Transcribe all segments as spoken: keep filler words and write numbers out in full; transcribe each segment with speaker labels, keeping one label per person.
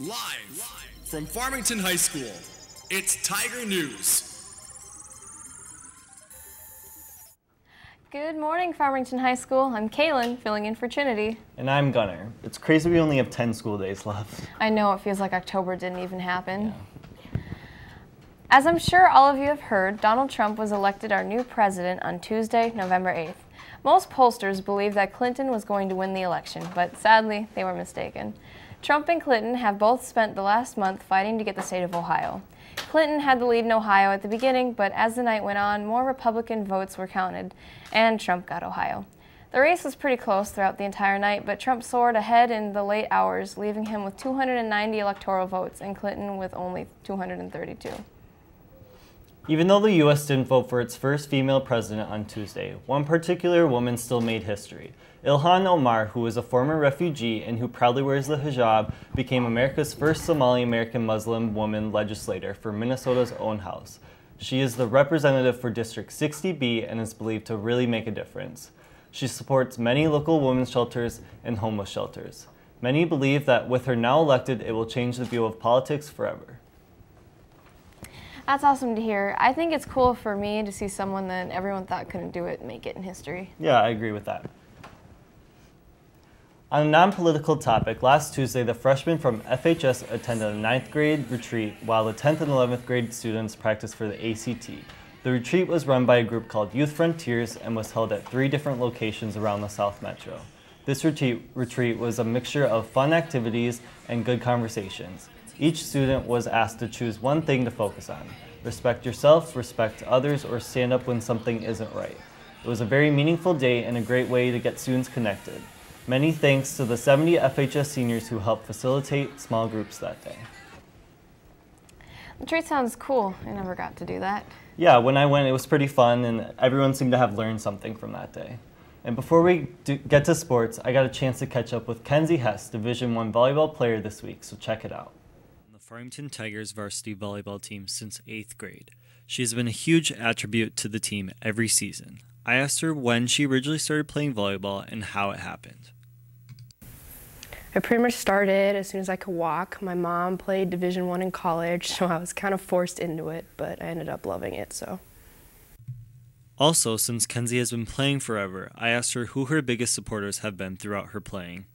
Speaker 1: Live from Farmington High School, it's Tiger News.
Speaker 2: Good morning, Farmington High School. I'm Kaylin, filling in for Trinity.
Speaker 3: And I'm Gunnar. It's crazy we only have ten school days left.
Speaker 2: I know, it feels like October didn't even happen. Yeah. As I'm sure all of you have heard, Donald Trump was elected our new president on Tuesday, November eighth. Most pollsters believed that Clinton was going to win the election, but sadly, they were mistaken. Trump and Clinton have both spent the last month fighting to get the state of Ohio. Clinton had the lead in Ohio at the beginning, but as the night went on, more Republican votes were counted, and Trump got Ohio. The race was pretty close throughout the entire night, but Trump soared ahead in the late hours, leaving him with two hundred ninety electoral votes and Clinton with only two hundred thirty-two.
Speaker 3: Even though the U S didn't vote for its first female president on Tuesday, one particular woman still made history. Ilhan Omar, who is a former refugee and who proudly wears the hijab, became America's first Somali-American Muslim woman legislator for Minnesota's own house. She is the representative for District sixty B and is believed to really make a difference. She supports many local women's shelters and homeless shelters. Many believe that with her now elected, it will change the view of politics forever.
Speaker 2: That's awesome to hear. I think it's cool for me to see someone that everyone thought couldn't do it make it in history.
Speaker 3: Yeah, I agree with that. On a non-political topic, last Tuesday, the freshmen from F H S attended a ninth grade retreat while the tenth and eleventh grade students practiced for the A C T. The retreat was run by a group called Youth Frontiers and was held at three different locations around the South Metro. This retreat, retreat was a mixture of fun activities and good conversations. Each student was asked to choose one thing to focus on. Respect yourself, respect others, or stand up when something isn't right. It was a very meaningful day and a great way to get students connected. Many thanks to the seventy F H S seniors who helped facilitate small groups that day.
Speaker 2: The treat sounds cool. I never got to do that.
Speaker 3: Yeah, when I went, it was pretty fun, and everyone seemed to have learned something from that day. And before we do get to sports, I got a chance to catch up with Kenzie, Hesse, Division one volleyball player this week, so check it out.
Speaker 4: The Farmington Tigers varsity volleyball team since eighth grade. She has been a huge attribute to the team every season. I asked her when she originally started playing volleyball and how it happened.
Speaker 5: I pretty much started as soon as I could walk. My mom played Division one in college, so I was kind of forced into it, but I ended up loving it, so.
Speaker 4: Also, since Kenzie has been playing forever, I asked her who her biggest supporters have been throughout her playing.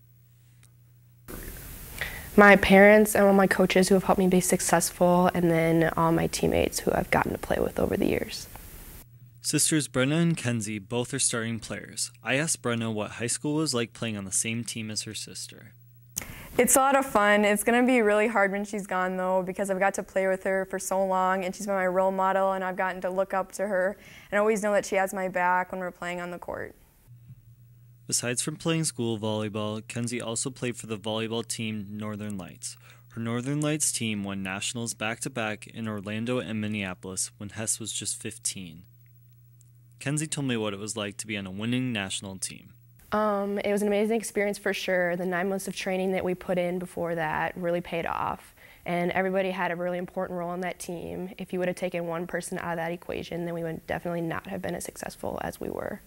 Speaker 5: My parents and all my coaches who have helped me be successful, and then all my teammates who I've gotten to play with over the years.
Speaker 4: Sisters Brenna and Kenzie both are starting players. I asked Brenna what high school was like playing on the same team as her sister.
Speaker 6: It's a lot of fun. It's going to be really hard when she's gone, though, because I've got to play with her for so long, and she's been my role model, and I've gotten to look up to her, and I always know that she has my back when we're playing on the court.
Speaker 4: Besides from playing school volleyball, Kenzie also played for the volleyball team Northern Lights. Her Northern Lights team won nationals back-to-back in Orlando and Minneapolis when Hesse was just fifteen. Kenzie told me what it was like to be on a winning national team.
Speaker 5: Um, it was an amazing experience for sure. The nine months of training that we put in before that really paid off. And everybody had a really important role on that team. If you would have taken one person out of that equation, then we would definitely not have been as successful as we were.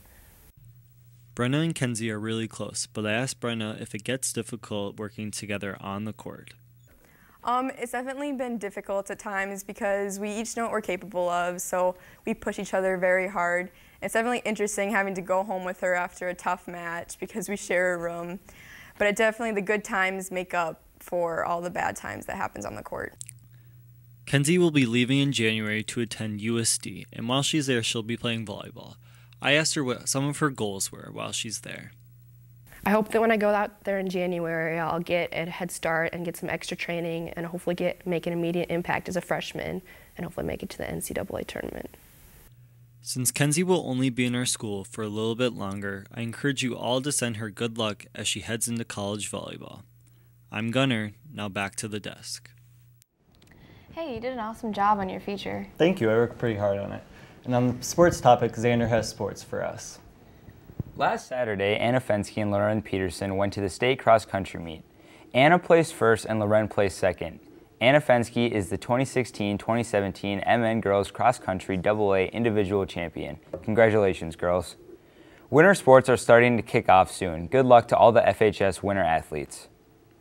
Speaker 4: Brenna and Kenzie are really close, but I asked Brenna if it gets difficult working together on the court.
Speaker 6: Um, it's definitely been difficult at times because we each know what we're capable of, so we push each other very hard. It's definitely interesting having to go home with her after a tough match because we share a room, but it definitely, the good times make up for all the bad times that happens on the court.
Speaker 4: Kenzie will be leaving in January to attend U S D, and while she's there, she'll be playing volleyball. I asked her what some of her goals were while she's there.
Speaker 5: I hope that when I go out there in January, I'll get a head start and get some extra training and hopefully get make an immediate impact as a freshman and hopefully make it to the N C double A tournament.
Speaker 4: Since Kenzie will only be in our school for a little bit longer, I encourage you all to send her good luck as she heads into college volleyball. I'm Gunnar, now back to the desk.
Speaker 2: Hey, you did an awesome job on your feature.
Speaker 3: Thank you, I worked pretty hard on it. And on the sports topic, Xander has sports for us.
Speaker 7: Last Saturday, Anna Fensky and Lauren Peterson went to the state cross-country meet. Anna placed first and Lauren placed second. Anna Fensky is the twenty sixteen twenty seventeen M N Girls Cross Country double A Individual Champion. Congratulations, girls. Winter sports are starting to kick off soon. Good luck to all the F H S winter athletes.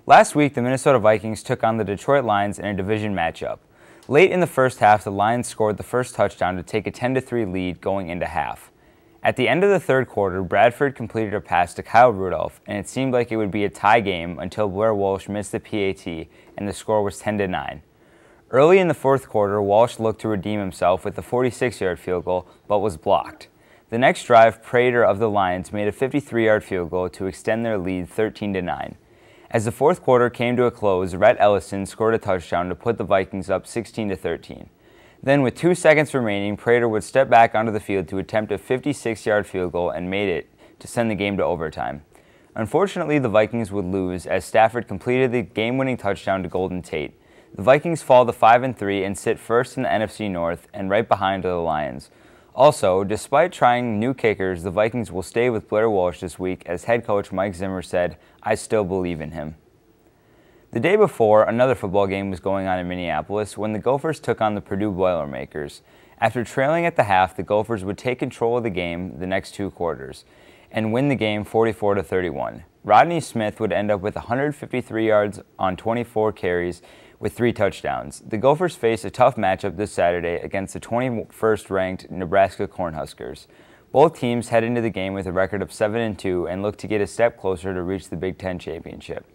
Speaker 7: Last week, the Minnesota Vikings took on the Detroit Lions in a division matchup. Late in the first half, the Lions scored the first touchdown to take a ten to three lead going into half. At the end of the third quarter, Bradford completed a pass to Kyle Rudolph, and it seemed like it would be a tie game until Blair Walsh missed the P A T, and the score was ten to nine. Early in the fourth quarter, Walsh looked to redeem himself with a forty-six yard field goal, but was blocked. The next drive, Prater of the Lions made a fifty-three yard field goal to extend their lead thirteen to nine. As the fourth quarter came to a close, Rhett Ellison scored a touchdown to put the Vikings up sixteen to thirteen. Then, with two seconds remaining, Prater would step back onto the field to attempt a fifty-six yard field goal and made it to send the game to overtime. Unfortunately, the Vikings would lose as Stafford completed the game-winning touchdown to Golden Tate. The Vikings fall to five and three and sit first in the N F C North and right behind the Lions. Also, despite trying new kickers, the Vikings will stay with Blair Walsh this week as head coach Mike Zimmer said, "I still believe in him." The day before, another football game was going on in Minneapolis when the Gophers took on the Purdue Boilermakers. After trailing at the half, the Gophers would take control of the game the next two quarters and win the game forty-four to thirty-one. Rodney Smith would end up with one hundred fifty-three yards on twenty-four carries with three touchdowns. The Gophers face a tough matchup this Saturday against the twenty-first ranked Nebraska Cornhuskers. Both teams head into the game with a record of seven and two and look to get a step closer to reach the Big Ten championship.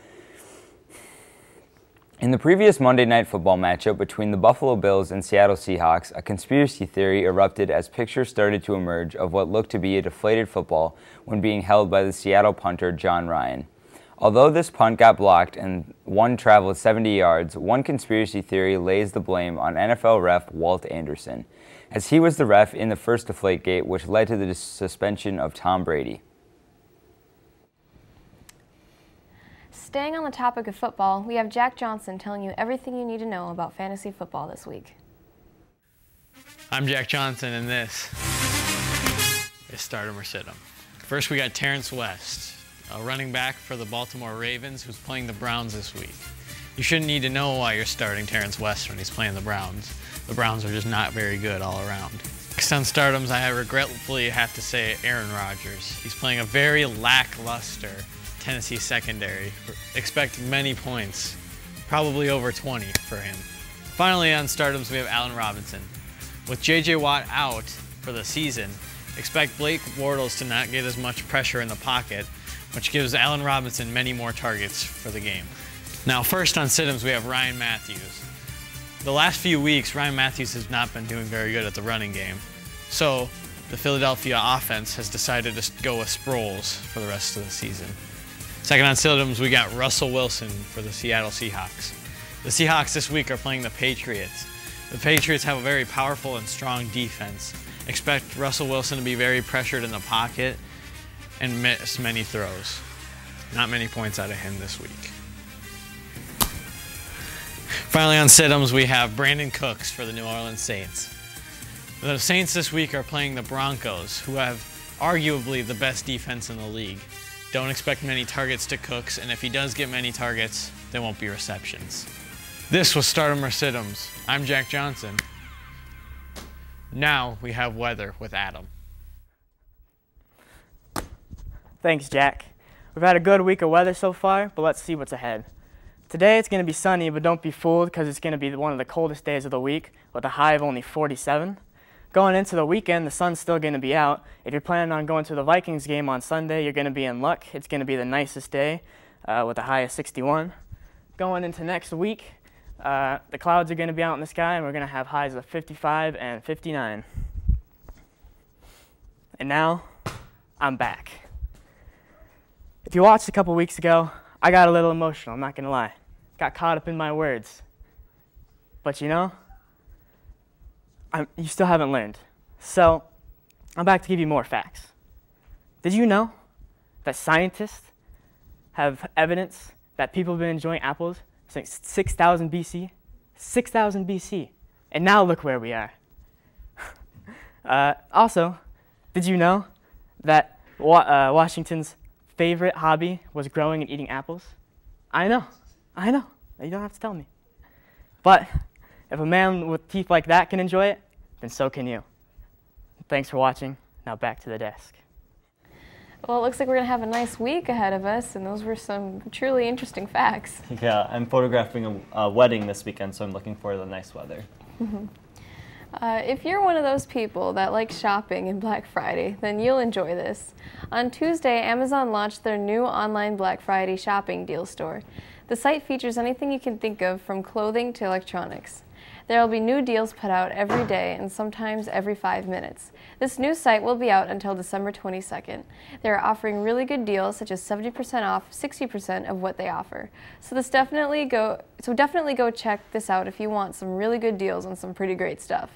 Speaker 7: In the previous Monday Night Football matchup between the Buffalo Bills and Seattle Seahawks, a conspiracy theory erupted as pictures started to emerge of what looked to be a deflated football when being held by the Seattle punter John Ryan. Although this punt got blocked and one traveled seventy yards, one conspiracy theory lays the blame on N F L ref Walt Anderson, as he was the ref in the first Deflategate, which led to the suspension of Tom Brady.
Speaker 2: Staying on the topic of football, we have Jack Johnson telling you everything you need to know about fantasy football this week.
Speaker 8: I'm Jack Johnson, and this is Stardom or Sit 'em. First, we got Terrence West, a running back for the Baltimore Ravens who's playing the Browns this week. You shouldn't need to know why you're starting Terrence West when he's playing the Browns. The Browns are just not very good all around. Next on Stardoms, I regretfully have to say Aaron Rodgers. He's playing a very lackluster Tennessee secondary. Expect many points, probably over twenty for him. Finally on Stardoms, we have Allen Robinson. With J J Watt out for the season, expect Blake Bortles to not get as much pressure in the pocket, which gives Allen Robinson many more targets for the game. Now first on Siddums, we have Ryan Matthews. The last few weeks, Ryan Matthews has not been doing very good at the running game. So the Philadelphia offense has decided to go with Sproles for the rest of the season. Second on Siddums, we got Russell Wilson for the Seattle Seahawks. The Seahawks this week are playing the Patriots. The Patriots have a very powerful and strong defense. Expect Russell Wilson to be very pressured in the pocket and miss many throws. Not many points out of him this week. Finally on Siddums, we have Brandon Cooks for the New Orleans Saints. The Saints this week are playing the Broncos, who have arguably the best defense in the league. Don't expect many targets to Cooks, and if he does get many targets, there won't be receptions. This was Stardom or Siddums. I'm Jack Johnson. Now we have weather with Adam.
Speaker 9: Thanks, Jack. We've had a good week of weather so far, but let's see what's ahead. Today it's going to be sunny, but don't be fooled because it's going to be one of the coldest days of the week with a high of only forty-seven. Going into the weekend, the sun's still going to be out. If you're planning on going to the Vikings game on Sunday, you're going to be in luck. It's going to be the nicest day uh, with a high of sixty-one. Going into next week, uh, the clouds are going to be out in the sky, and we're going to have highs of fifty-five and fifty-nine. And now, I'm back. If you watched a couple weeks ago, I got a little emotional, I'm not going to lie. Got caught up in my words. But you know, I'm, you still haven't learned. So, I'm back to give you more facts. Did you know that scientists have evidence that people have been enjoying apples since six thousand B C? six thousand B C. And now look where we are. uh, also, did you know that wa uh, Washington's favorite hobby was growing and eating apples? I know, I know, you don't have to tell me. But if a man with teeth like that can enjoy it, then so can you. Thanks for watching, now back to the desk.
Speaker 2: Well, it looks like we're going to have a nice week ahead of us, and those were some truly interesting facts.
Speaker 3: Yeah, I'm photographing a, a wedding this weekend, so I'm looking forward to the nice weather.
Speaker 2: Uh, if you're one of those people that like shopping in Black Friday, then you'll enjoy this. On Tuesday, Amazon launched their new online Black Friday shopping deal store. The site features anything you can think of, from clothing to electronics. There will be new deals put out every day and sometimes every five minutes. This new site will be out until December twenty-second. They are offering really good deals, such as seventy percent off sixty percent of what they offer. So this definitely go so definitely go check this out if you want some really good deals on some pretty great stuff.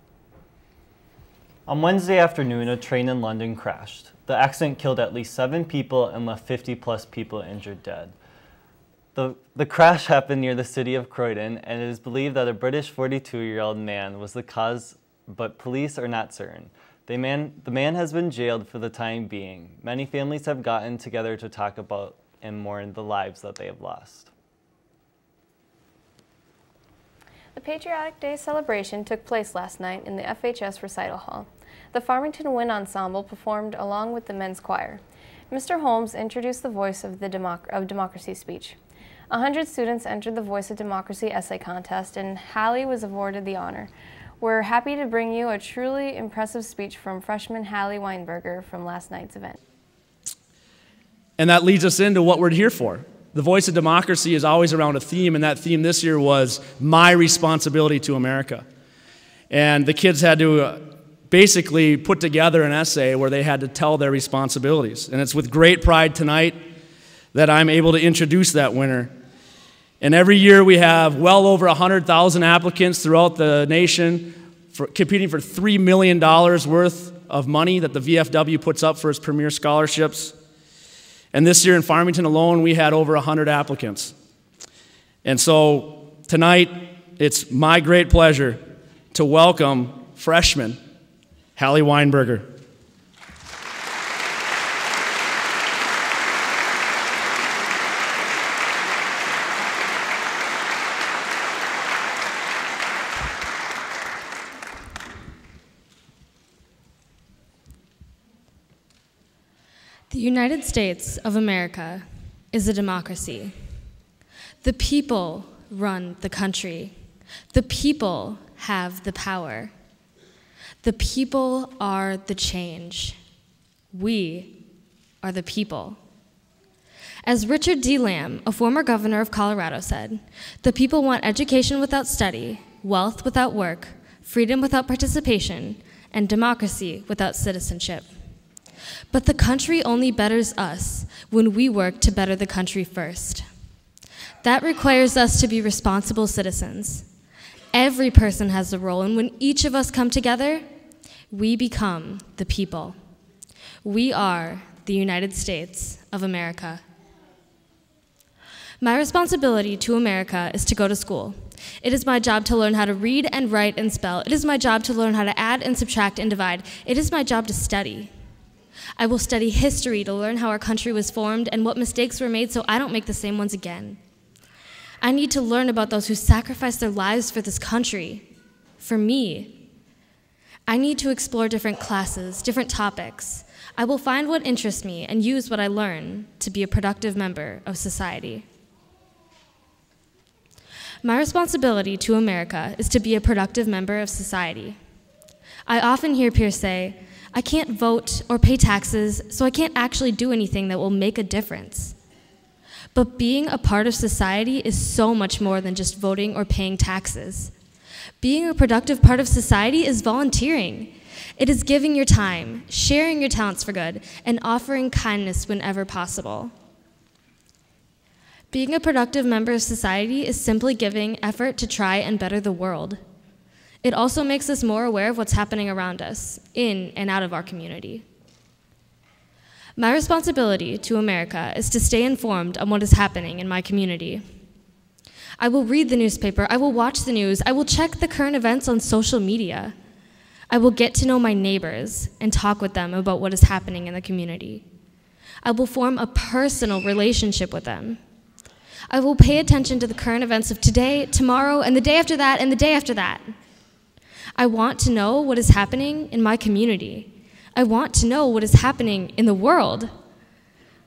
Speaker 3: On Wednesday afternoon, a train in London crashed. The accident killed at least seven people and left fifty plus people injured dead. The, the crash happened near the city of Croydon, and it is believed that a British forty-two-year-old man was the cause, but police are not certain. The man, the man has been jailed for the time being. Many families have gotten together to talk about and mourn the lives that they have lost.
Speaker 2: The Patriotic Day celebration took place last night in the F H S Recital Hall. The Farmington Wind Ensemble performed along with the men's choir. Mister Holmes introduced the Voice of, the Democ of Democracy speech. A hundred students entered the Voice of Democracy essay contest, and Halley was awarded the honor. We're happy to bring you a truly impressive speech from freshman Halley Weinberger from last night's event.
Speaker 10: And that leads us into what we're here for. The Voice of Democracy is always around a theme, and that theme this year was my responsibility to America. And the kids had to uh, basically put together an essay where they had to tell their responsibilities. And it's with great pride tonight that I'm able to introduce that winner. And every year we have well over one hundred thousand applicants throughout the nation for, competing for three million dollars worth of money that the V F W puts up for its premier scholarships. And this year in Farmington alone, we had over one hundred applicants. And so tonight, it's my great pleasure to welcome freshman Halley Weinberger.
Speaker 11: The United States of America is a democracy. The people run the country. The people have the power. The people are the change. We are the people. As Richard D. Lamb, a former governor of Colorado, said, the people want education without study, wealth without work, freedom without participation, and democracy without citizenship. But the country only betters us when we work to better the country first. That requires us to be responsible citizens. Every person has a role, and when each of us come together, we become the people. We are the United States of America. My responsibility to America is to go to school. It is my job to learn how to read and write and spell. It is my job to learn how to add and subtract and divide. It is my job to study. I will study history to learn how our country was formed and what mistakes were made so I don't make the same ones again. I need to learn about those who sacrificed their lives for this country, for me. I need to explore different classes, different topics. I will find what interests me and use what I learn to be a productive member of society. My responsibility to America is to be a productive member of society. I often hear peers say, I can't vote or pay taxes, so I can't actually do anything that will make a difference. But being a part of society is so much more than just voting or paying taxes. Being a productive part of society is volunteering. It is giving your time, sharing your talents for good, and offering kindness whenever possible. Being a productive member of society is simply giving effort to try and better the world. It also makes us more aware of what's happening around us, in and out of our community. My responsibility to America is to stay informed on what is happening in my community. I will read the newspaper, I will watch the news, I will check the current events on social media. I will get to know my neighbors and talk with them about what is happening in the community. I will form a personal relationship with them. I will pay attention to the current events of today, tomorrow, and the day after that, and the day after that. I want to know what is happening in my community. I want to know what is happening in the world.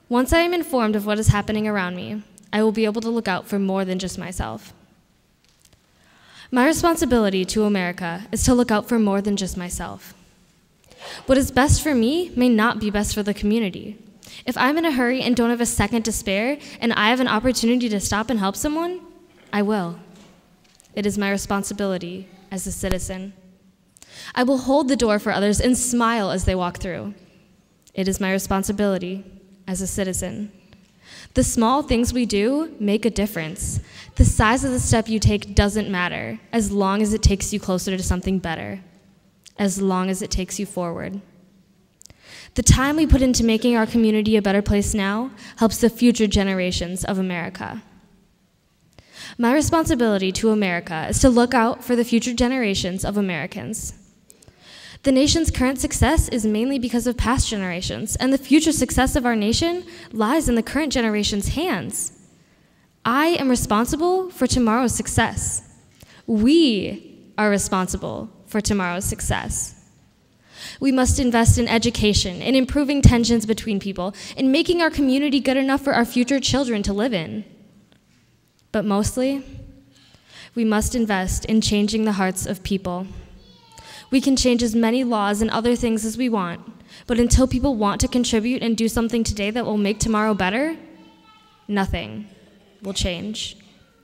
Speaker 11: Once I am informed of what is happening around me, I will be able to look out for more than just myself. My responsibility to America is to look out for more than just myself. What is best for me may not be best for the community. If I'm in a hurry and don't have a second to spare, and I have an opportunity to stop and help someone, I will. It is my responsibility as a citizen. I will hold the door for others and smile as they walk through. It is my responsibility as a citizen. The small things we do make a difference. The size of the step you take doesn't matter, as long as it takes you closer to something better, as long as it takes you forward. The time we put into making our community a better place now helps the future generations of America. My responsibility to America is to look out for the future generations of Americans. The nation's current success is mainly because of past generations, and the future success of our nation lies in the current generation's hands. I am responsible for tomorrow's success. We are responsible for tomorrow's success. We must invest in education, in improving tensions between people, in making our community good enough for our future children to live in. But mostly, we must invest in changing the hearts of people. We can change as many laws and other things as we want, but until people want to contribute and do something today that will make tomorrow better, nothing will change.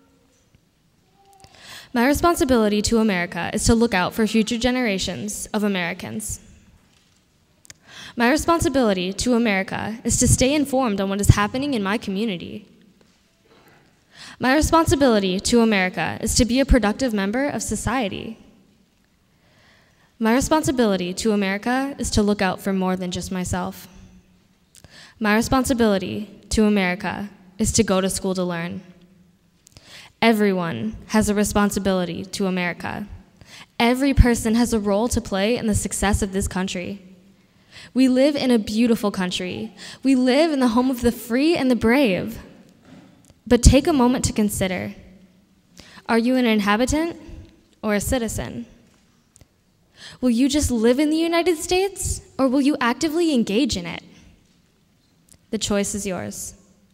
Speaker 11: My responsibility to America is to look out for future generations of Americans. My responsibility to America is to stay informed on what is happening in my community. My responsibility to America is to be a productive member of society. My responsibility to America is to look out for more than just myself. My responsibility to America is to go to school to learn. Everyone has a responsibility to America. Every person has a role to play in the success of this country. We live in a beautiful country. We live in the home of the free and the brave. But take a moment to consider, are you an inhabitant or a citizen? Will you just live in the United States, or will you actively engage in it? The choice is yours.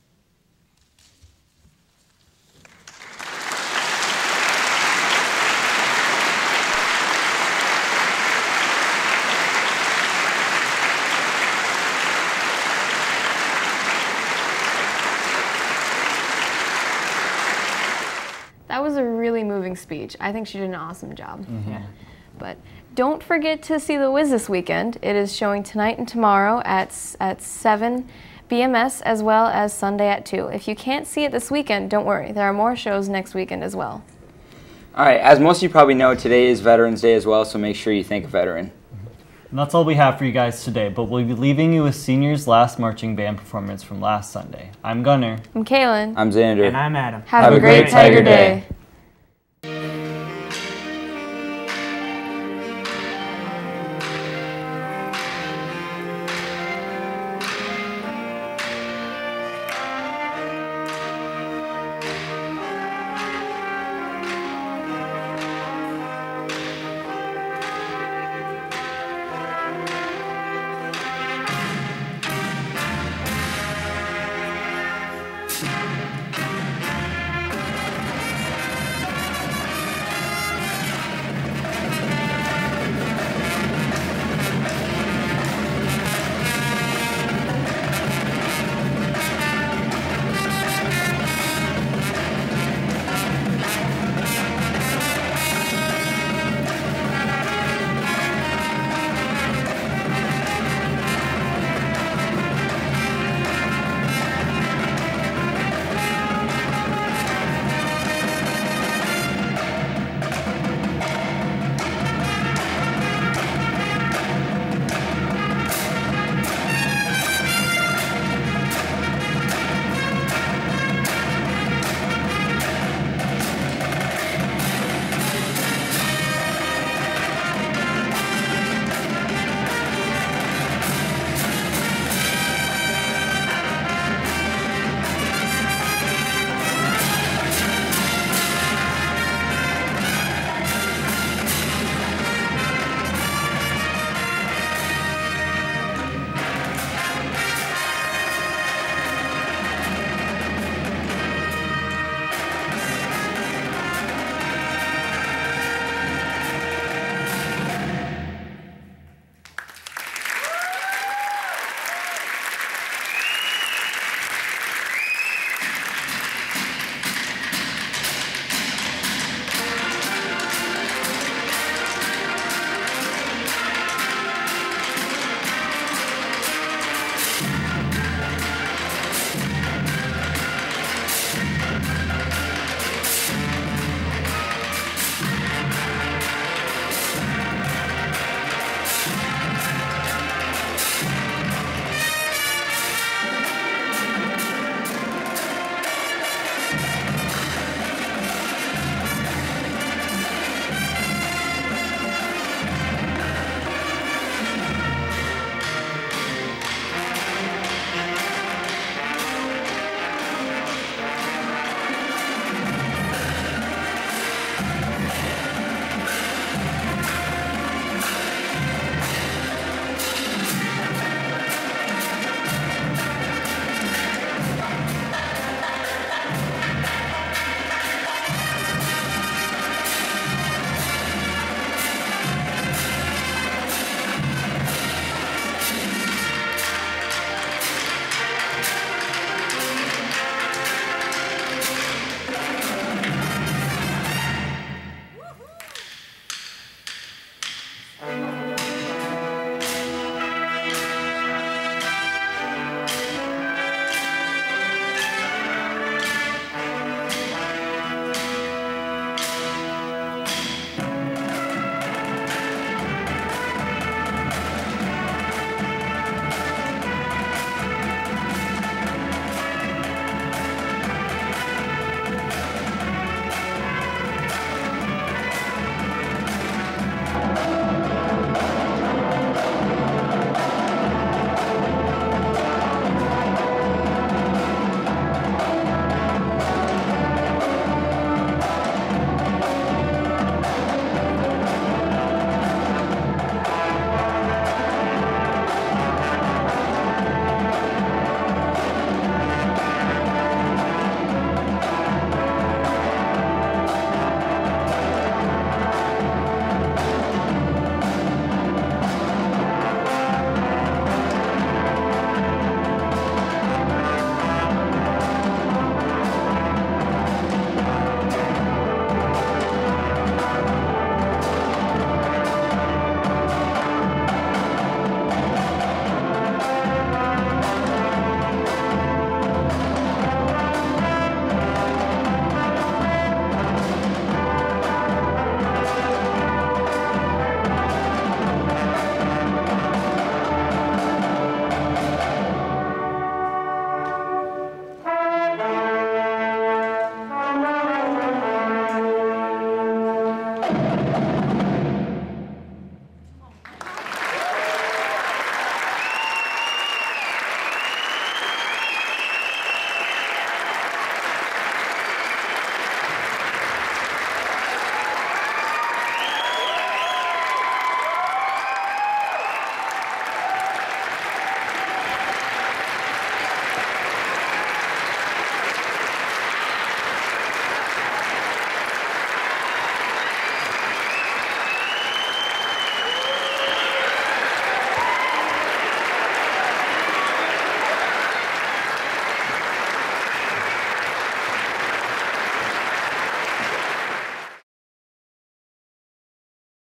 Speaker 2: That was a really moving speech. I think she did an awesome job.
Speaker 3: Mm-hmm.
Speaker 2: Yeah. But don't forget to see The Wiz this weekend. It is showing tonight and tomorrow at, at seven B M S as well as Sunday at two. If you can't see it this weekend, don't worry. There are more shows next weekend as well.
Speaker 7: All right, as most of you probably know, today is Veterans Day as well, so make sure you thank a veteran.
Speaker 3: And that's all we have for you guys today, but we'll be leaving you with Senior's last marching band performance from last Sunday. I'm Gunnar.
Speaker 2: I'm Kaylin.
Speaker 7: I'm Xander.
Speaker 9: And I'm Adam.
Speaker 2: Have, Have a great, great Tiger Day. Day.